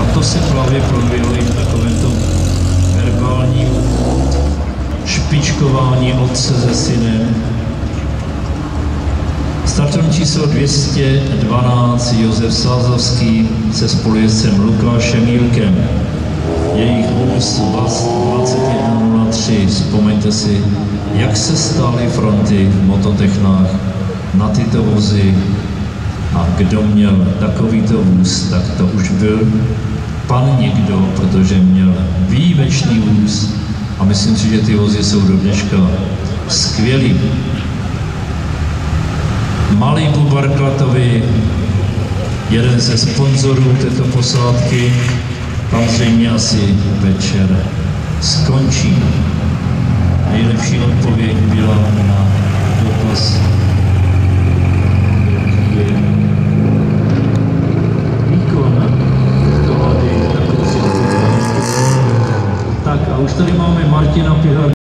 to se právě projevilo i v takovémto verbálním špičkování otce se synem. Startovní číslo 212 Josef Sázavský se spolujezdcem Lukášem Jílkem. Jejich vůz 2103. Vzpomeňte si, jak se stály fronty v mototechnách na tyto vozy a kdo měl takovýto vůz, tak to už byl pan někdo, protože měl výjimečný vůz a myslím si, že ty vozy jsou do dneška skvělý. Malý po Barklatovi, jeden ze sponzorů této posádky, tam zřejmě asi večer skončí. Nejlepší odpověď byla na dotaz, jaký je výkon tohoto. Tak a už tady máme Martina Pihar.